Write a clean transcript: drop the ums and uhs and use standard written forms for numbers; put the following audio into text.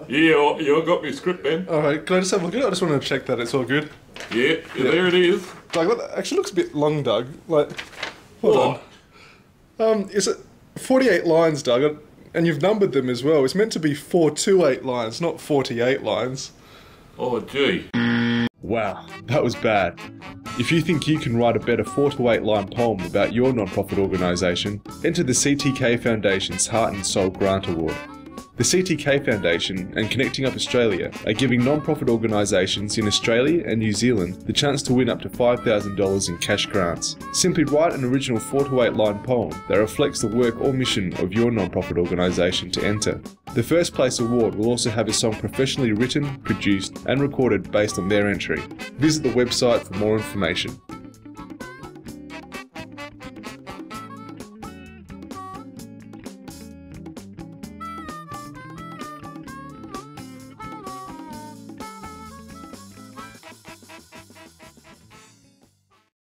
Yeah, I got my script, Ben. Alright, can I just have a look at it? I just want to check that it's all good. Yeah, there it is. Doug, that actually looks a bit long, Doug. Like, hold on. Is it 48 lines, Doug? And you've numbered them as well. It's meant to be 428 lines, not 48 lines. Oh, gee. Wow, that was bad. If you think you can write a better 4 to 8 line poem about your non-profit organisation, enter the CTK Foundation's Heart and Soul Grant Award. The CTK Foundation and Connecting Up Australia are giving non-profit organisations in Australia and New Zealand the chance to win up to $5,000 in cash grants. Simply write an original 4 to 8 line poem that reflects the work or mission of your non-profit organisation to enter. The first place award will also have a song professionally written, produced and recorded based on their entry. Visit the website for more information.